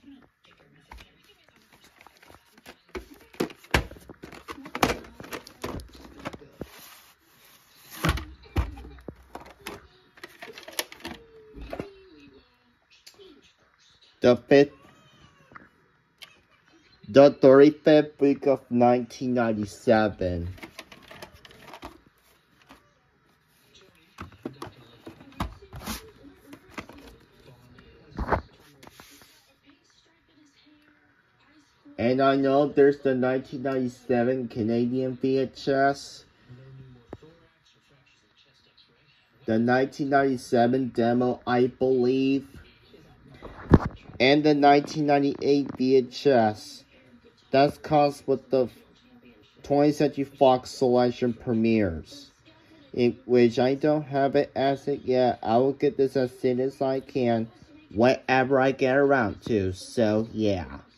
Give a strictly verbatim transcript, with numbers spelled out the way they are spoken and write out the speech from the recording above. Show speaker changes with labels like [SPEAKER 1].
[SPEAKER 1] The fifth, the thirty-fifth week of nineteen ninety-seven. And I know there's the nineteen ninety-seven Canadian V H S, the nineteen ninety-seven demo, I believe, and the nineteen ninety-eight V H S. That's comes with the twentieth Century Fox selection premieres, in which I don't have it as it yet. I will get this as soon as I can, whenever I get around to. So yeah.